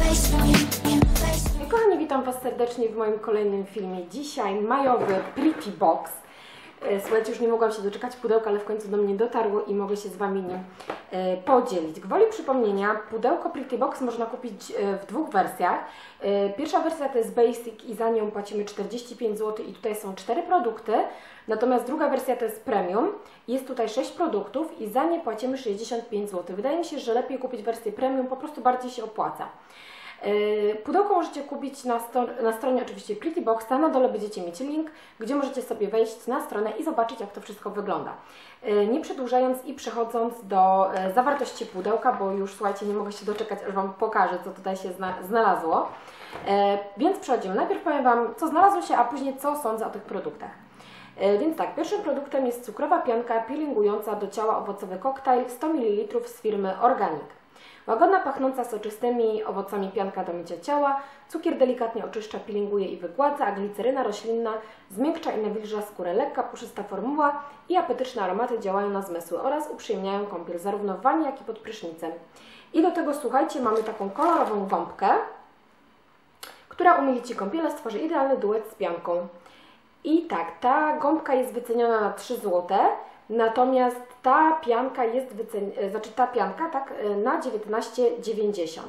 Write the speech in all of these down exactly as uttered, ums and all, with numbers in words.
Kochani, witam Was serdecznie w moim kolejnym filmie. Dzisiaj majowy Pretty Box. Słuchajcie, już nie mogłam się doczekać pudełka, ale w końcu do mnie dotarło i mogę się z Wami nim podzielić. Gwoli przypomnienia, pudełko Pretty Box można kupić w dwóch wersjach. Pierwsza wersja to jest Basic i za nią płacimy czterdzieści pięć złotych i tutaj są cztery produkty. Natomiast druga wersja to jest Premium. Jest tutaj sześć produktów i za nie płacimy sześćdziesiąt pięć złotych. Wydaje mi się, że lepiej kupić wersję Premium, po prostu bardziej się opłaca. Pudełko możecie kupić na, na stronie oczywiście Pretty Boxa, na dole będziecie mieć link, gdzie możecie sobie wejść na stronę i zobaczyć, jak to wszystko wygląda. Nie przedłużając i przechodząc do zawartości pudełka, bo już słuchajcie, nie mogę się doczekać, aż Wam pokażę, co tutaj się znalazło. Więc przechodzimy. Najpierw powiem Wam, co znalazło się, a później co sądzę o tych produktach. Więc tak, pierwszym produktem jest cukrowa pianka peelingująca do ciała owocowy koktajl sto mililitrów z firmy Organic. Łagodna, pachnąca soczystymi owocami pianka do mycia ciała, cukier delikatnie oczyszcza, peelinguje i wygładza, a gliceryna roślinna zmiękcza i nawilża skórę. Lekka, puszysta formuła i apetyczne aromaty działają na zmysły oraz uprzyjemniają kąpiel zarówno w wannie, jak i pod prysznicem. I do tego, słuchajcie, mamy taką kolorową gąbkę, która umili Ci kąpielę, stworzy idealny duet z pianką. I tak, ta gąbka jest wyceniona na trzy złote. Natomiast ta pianka jest wyceniona, znaczy ta pianka tak, na dziewiętnaście dziewięćdziesiąt.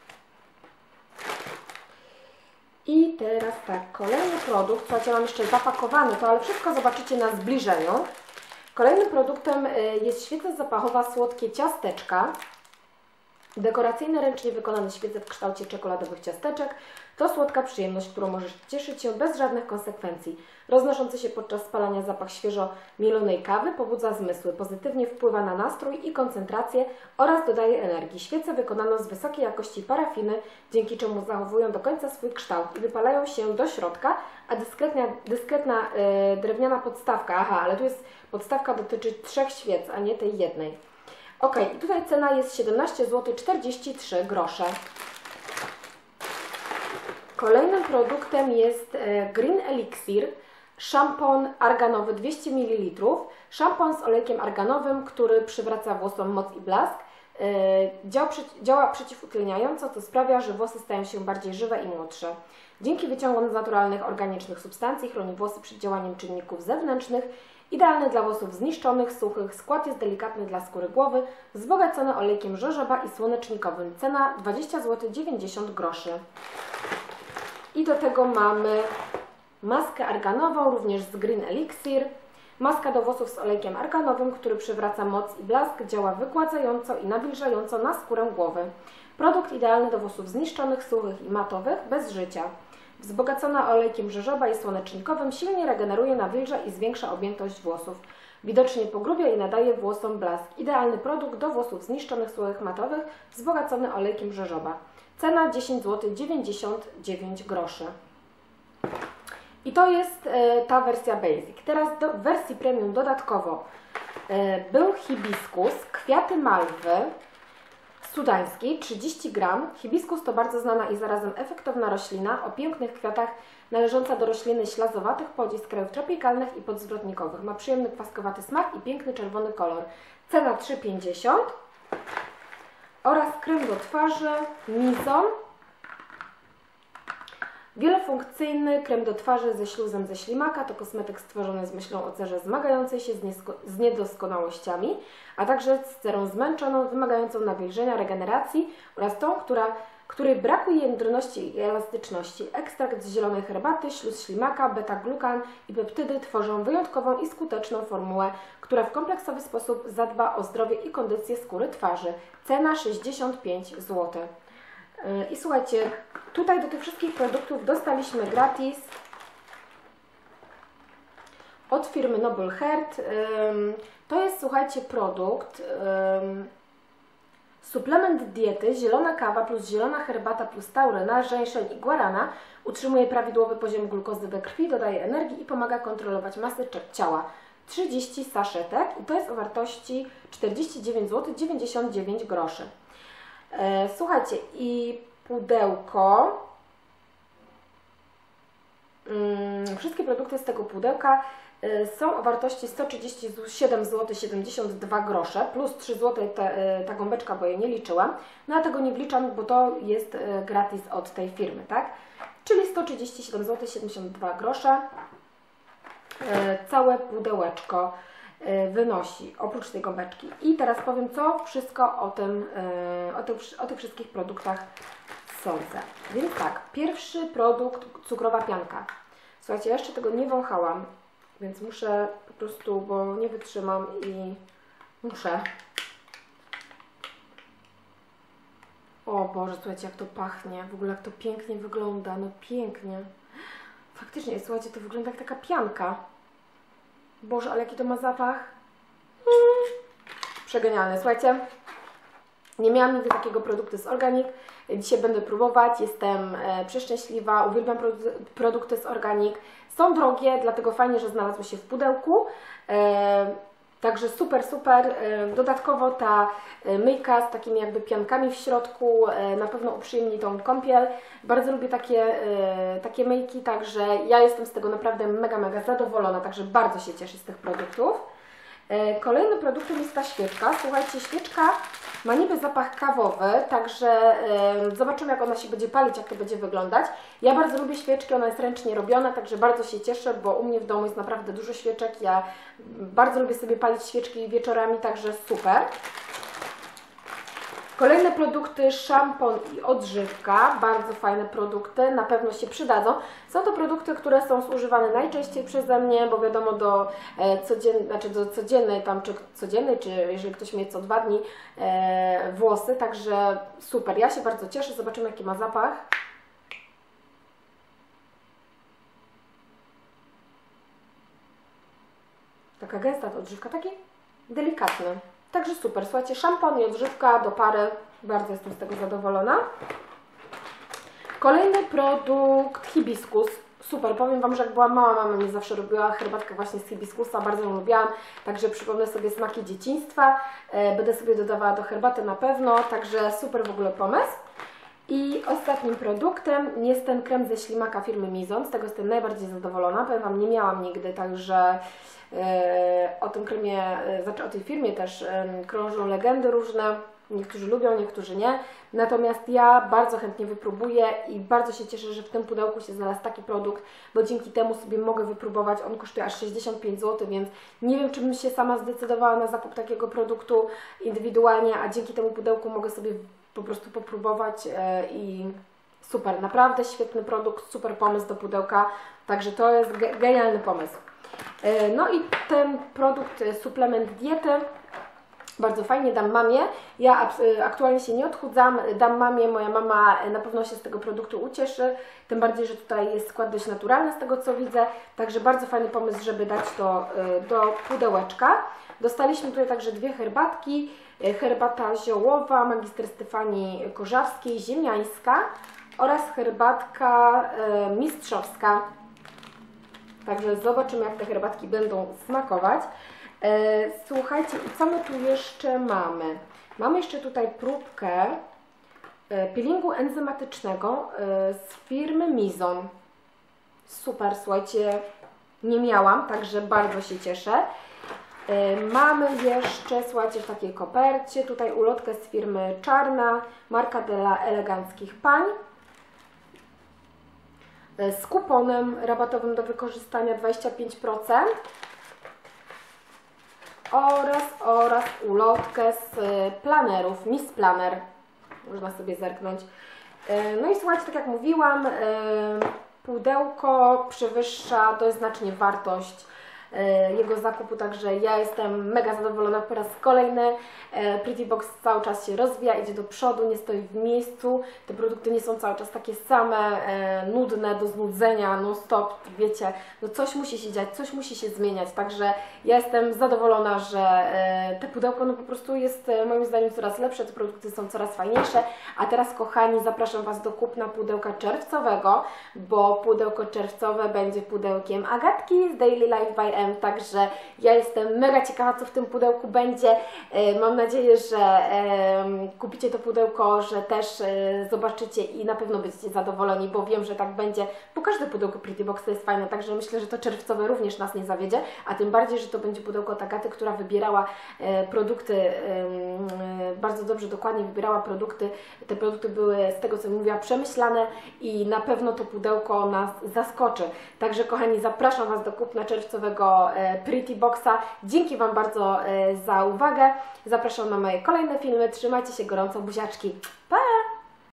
I teraz tak, kolejny produkt, słuchajcie, mam jeszcze zapakowany to, ale wszystko zobaczycie na zbliżeniu. Kolejnym produktem jest świeca zapachowa słodkie ciasteczka. Dekoracyjne, ręcznie wykonane świece w kształcie czekoladowych ciasteczek. To słodka przyjemność, którą możesz cieszyć się bez żadnych konsekwencji. Roznoszący się podczas spalania zapach świeżo mielonej kawy pobudza zmysły, pozytywnie wpływa na nastrój i koncentrację oraz dodaje energii. Świece wykonano z wysokiej jakości parafiny, dzięki czemu zachowują do końca swój kształt i wypalają się do środka, a dyskretna, dyskretna yy, drewniana podstawka, aha, ale tu jest podstawka dotyczy trzech świec, a nie tej jednej. Ok, i tutaj cena jest siedemnaście złotych czterdzieści trzy grosze. Kolejnym produktem jest Green Elixir, szampon arganowy dwieście mililitrów. Szampon z olejkiem arganowym, który przywraca włosom moc i blask. Działa, działa przeciwutleniająco, co sprawia, że włosy stają się bardziej żywe i młodsze. Dzięki wyciągom z naturalnych, organicznych substancji chroni włosy przed działaniem czynników zewnętrznych. Idealny dla włosów zniszczonych, suchych. Skład jest delikatny dla skóry głowy, wzbogacony olejkiem żożoba i słonecznikowym. Cena dwadzieścia złotych dziewięćdziesiąt groszy. I do tego mamy maskę arganową, również z Green Elixir. Maska do włosów z olejkiem arganowym, który przywraca moc i blask, działa wygładzająco i nawilżająco na skórę głowy. Produkt idealny do włosów zniszczonych, suchych i matowych, bez życia. Wzbogacona olejkiem żożoba i słonecznikowym, silnie regeneruje, nawilża i zwiększa objętość włosów. Widocznie pogrubia i nadaje włosom blask. Idealny produkt do włosów zniszczonych, suchych, matowych, wzbogacony olejkiem żożoba. Cena dziesięć złotych dziewięćdziesiąt dziewięć groszy. I to jest e, ta wersja Basic. Teraz do, w wersji Premium dodatkowo e, był hibiskus, kwiaty malwy sudańskiej, trzydzieści gram. Hibiskus to bardzo znana i zarazem efektowna roślina o pięknych kwiatach, należąca do rośliny ślazowatych, pochodzi z krajów tropikalnych i podzwrotnikowych. Ma przyjemny kwaskowaty smak i piękny czerwony kolor. Cena trzy pięćdziesiąt. Oraz krem do twarzy Mizon. Wielofunkcyjny krem do twarzy ze śluzem ze ślimaka. To kosmetyk stworzony z myślą o cerze zmagającej się z, z niedoskonałościami, a także z cerą zmęczoną, wymagającą nawilżenia, regeneracji oraz tą, która, której brakuje jędrności i elastyczności. Ekstrakt z zielonej herbaty, śluz ślimaka, beta-glukan i peptydy tworzą wyjątkową i skuteczną formułę, która w kompleksowy sposób zadba o zdrowie i kondycję skóry twarzy. Cena sześćdziesiąt pięć złotych. I słuchajcie, tutaj do tych wszystkich produktów dostaliśmy gratis od firmy Noble Heart. To jest, słuchajcie, produkt, suplement diety, zielona kawa plus zielona herbata plus tauryna, żeńszeń i guarana. Utrzymuje prawidłowy poziom glukozy we krwi, dodaje energii i pomaga kontrolować masę ciała. trzydzieści saszetek i to jest o wartości czterdzieści dziewięć złotych dziewięćdziesiąt dziewięć groszy. Słuchajcie, i pudełko, wszystkie produkty z tego pudełka Są o wartości sto trzydzieści siedem złotych siedemdziesiąt dwa grosze plus trzy złote ta, ta gąbeczka, bo jej nie liczyłam. No a tego nie wliczam, bo to jest gratis od tej firmy, tak? Czyli sto trzydzieści siedem złotych siedemdziesiąt dwa grosze. Całe pudełeczko wynosi, oprócz tej gąbeczki. I teraz powiem, co wszystko o tym, o tych, o tych wszystkich produktach sądzę. Więc tak, pierwszy produkt, cukrowa pianka. Słuchajcie, ja jeszcze tego nie wąchałam, więc muszę po prostu, bo nie wytrzymam i muszę. O Boże, słuchajcie, jak to pachnie, w ogóle jak to pięknie wygląda, no pięknie. Faktycznie, słuchajcie, to wygląda jak taka pianka. Boże, ale jaki to ma zapach. Mm. Przegenialny, słuchajcie. Nie miałam nigdy takiego produktu z Organic. Dzisiaj będę próbować, jestem e, przeszczęśliwa, uwielbiam produ produkty z Organic. Są drogie, dlatego fajnie, że znalazły się w pudełku. E, Także super, super. Dodatkowo ta myjka z takimi jakby piankami w środku na pewno uprzyjemni tą kąpiel. Bardzo lubię takie, takie myjki, także ja jestem z tego naprawdę mega, mega zadowolona, także bardzo się cieszę z tych produktów. Kolejnym produktem jest ta świeczka. Słuchajcie, świeczka ma niby zapach kawowy, także zobaczymy, jak ona się będzie palić, jak to będzie wyglądać. Ja bardzo lubię świeczki, ona jest ręcznie robiona, także bardzo się cieszę, bo u mnie w domu jest naprawdę dużo świeczek. Ja bardzo lubię sobie palić świeczki wieczorami, także super. Kolejne produkty, szampon i odżywka, bardzo fajne produkty, na pewno się przydadzą. Są to produkty, które są zużywane najczęściej przeze mnie, bo wiadomo do, e, codzien, znaczy do codziennej, tam, czy codziennej, czy jeżeli ktoś mnie co dwa dni e, włosy, także super, ja się bardzo cieszę, zobaczymy, jaki ma zapach. Taka gęsta ta odżywka, taki delikatny. Także super, słuchajcie, szampon i odżywka do pary, bardzo jestem z tego zadowolona. Kolejny produkt, hibiskus, super, powiem Wam, że jak byłam mała, mama mi zawsze robiła herbatkę właśnie z hibiskusa, bardzo ją lubiłam, także przypomnę sobie smaki dzieciństwa, będę sobie dodawała do herbaty na pewno, także super w ogóle pomysł. I ostatnim produktem jest ten krem ze ślimaka firmy Mizon, z tego jestem najbardziej zadowolona, powiem Wam, nie miałam nigdy, także o tym kremie, znaczy o tej firmie też krążą legendy różne, niektórzy lubią, niektórzy nie, natomiast ja bardzo chętnie wypróbuję i bardzo się cieszę, że w tym pudełku się znalazł taki produkt, bo dzięki temu sobie mogę wypróbować, on kosztuje aż sześćdziesiąt pięć złotych, więc nie wiem, czy bym się sama zdecydowała na zakup takiego produktu indywidualnie, a dzięki temu pudełku mogę sobie po prostu popróbować i super, naprawdę świetny produkt, super pomysł do pudełka, także to jest genialny pomysł. No i ten produkt, suplement diety, bardzo fajnie, dam mamie. Ja aktualnie się nie odchudzam, dam mamie, moja mama na pewno się z tego produktu ucieszy, tym bardziej, że tutaj jest skład dość naturalny z tego, co widzę, także bardzo fajny pomysł, żeby dać to do pudełeczka. Dostaliśmy tutaj także dwie herbatki, herbata ziołowa magister Stefanii Korzawskiej, ziemiańska oraz herbatka mistrzowska. Także zobaczymy, jak te herbatki będą smakować. Słuchajcie, i co my tu jeszcze mamy? Mamy jeszcze tutaj próbkę peelingu enzymatycznego z firmy Mizon. Super, słuchajcie, nie miałam, także bardzo się cieszę. Mamy jeszcze, słuchajcie, w takiej kopercie, tutaj ulotkę z firmy Czarna, marka dla eleganckich pań, z kuponem rabatowym do wykorzystania dwadzieścia pięć procent oraz, oraz ulotkę z planerów, Miss Planner, można sobie zerknąć. No i słuchajcie, tak jak mówiłam, pudełko przewyższa dość znacznie wartość jego zakupu, także ja jestem mega zadowolona po raz kolejny. Pretty Box cały czas się rozwija, idzie do przodu, nie stoi w miejscu. Te produkty nie są cały czas takie same, nudne, do znudzenia, non stop, wiecie, no coś musi się dziać, coś musi się zmieniać, także ja jestem zadowolona, że te pudełko no po prostu jest moim zdaniem coraz lepsze, te produkty są coraz fajniejsze. A teraz, kochani, zapraszam Was do kupna pudełka czerwcowego, bo pudełko czerwcowe będzie pudełkiem Agatki z Daily Life by M, także ja jestem mega ciekawa, co w tym pudełku będzie. Mam nadzieję, że kupicie to pudełko, że też zobaczycie i na pewno będziecie zadowoleni, bo wiem, że tak będzie, bo każde pudełko Pretty Box jest fajne, także myślę, że to czerwcowe również nas nie zawiedzie, a tym bardziej, że to będzie pudełko od Agaty, która wybierała produkty, bardzo dobrze, dokładnie wybierała produkty. Te produkty były, z tego co mówiła, przemyślane i na pewno to pudełko nas zaskoczy. Także kochani, zapraszam Was do kupna czerwcowego Pretty Boxa. Dzięki Wam bardzo za uwagę. Zapraszam na moje kolejne filmy. Trzymajcie się gorąco, buziaczki. Pa!